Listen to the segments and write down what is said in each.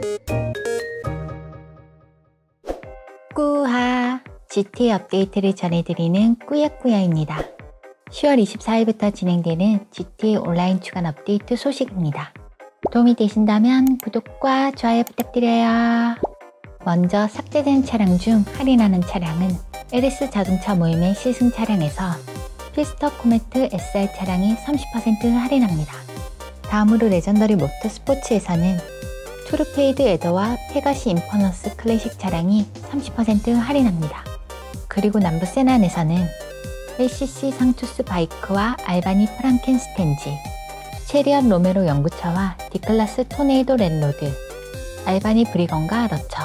꾸하! GTA 업데이트를 전해드리는 꾸야꾸야입니다. 10월 24일부터 진행되는 GTA 온라인 주간 업데이트 소식입니다. 도움이 되신다면 구독과 좋아요 부탁드려요. 먼저 삭제된 차량 중 할인하는 차량은 LS 자동차 모임의 시승 차량에서 피스터 코메트 SR 차량이 30% 할인합니다. 다음으로 레전더리 모터스포츠에서는 투르페이드 에더와 페가시 인퍼너스 클래식 차량이 30% 할인합니다. 그리고 남부 세난에서는 LCC 상투스 바이크와 알바니 프랑켄스텐즈, 체리엇 로메로 연구차와 D클래스 토네이도 랜로드, 알바니 브리건과 러처,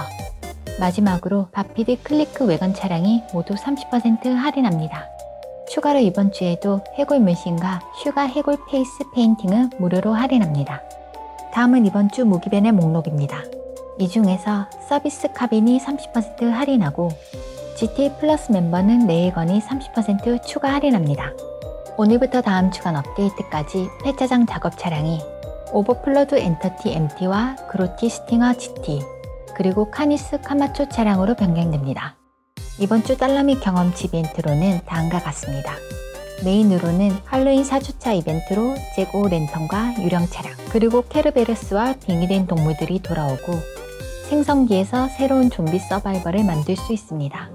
마지막으로 바피드 클리크 외관 차량이 모두 30% 할인합니다. 추가로 이번 주에도 해골 문신과 슈가 해골 페이스 페인팅은 무료로 할인합니다. 다음은 이번 주 무기벤의 목록입니다. 이 중에서 서비스 카빈이 30% 할인하고 GTA 플러스 멤버는 레일건이 30% 추가 할인합니다. 오늘부터 다음 주간 업데이트까지 폐차장 작업 차량이 오버플러드 엔터티 MT와 그로티 스팅어 GT, 그리고 카니스 카마초 차량으로 변경됩니다. 이번 주 딸라미 경험치 이벤트로는 다음과 같습니다. 메인으로는 할로윈 4주차 이벤트로 잭5 랜턴과 유령 차량, 그리고 케르베르스와 빙의된 동물들이 돌아오고 생성기에서 새로운 좀비 서바이벌을 만들 수 있습니다.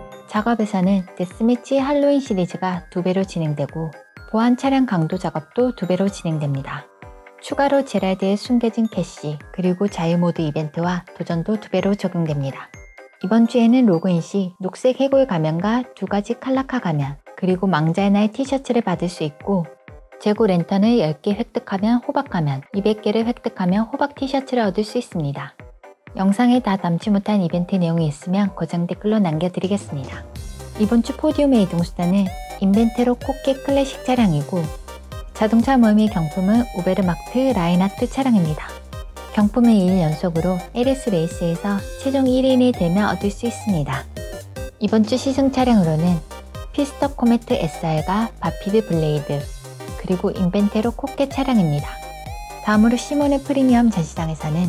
작업에서는 데스매치 할로윈 시리즈가 2배로 진행되고 보안 차량 강도 작업도 2배로 진행됩니다. 추가로 제랄드에 숨겨진 캐시, 그리고 자유모드 이벤트와 도전도 2배로 적용됩니다. 이번 주에는 로그인 시 녹색 해골 가면과 2가지 칼라카 가면, 그리고 망자의 날 티셔츠를 받을 수 있고 재고 랜턴을 10개 획득하면 호박 가면, 200개를 획득하면 호박 티셔츠를 얻을 수 있습니다. 영상에 다 담지 못한 이벤트 내용이 있으면 고정 댓글로 남겨드리겠습니다. 이번 주 포디움의 이동수단은 인벤테로 코케 클래식 차량이고 자동차 모임의 경품은 오베르마크트 라인하트 차량입니다. 경품은 2일 연속으로 LS 레이스에서 최종 1인이 되면 얻을 수 있습니다. 이번 주 시승 차량으로는 피스터 코메트 SR과 바피드 블레이드, 그리고 인벤테로 코케 차량입니다. 다음으로 시몬의 프리미엄 전시장에서는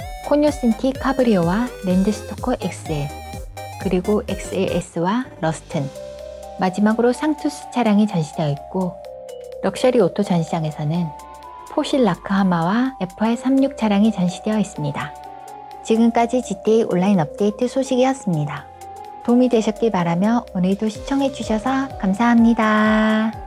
코뇨신티 카브리오와 랜드스토커 XL, 그리고 XLS와 러스튼, 마지막으로 상투스 차량이 전시되어 있고 럭셔리 오토 전시장에서는 포실 라크하마와 FR36 차량이 전시되어 있습니다. 지금까지 GTA 온라인 업데이트 소식이었습니다. 도움이 되셨길 바라며 오늘도 시청해주셔서 감사합니다.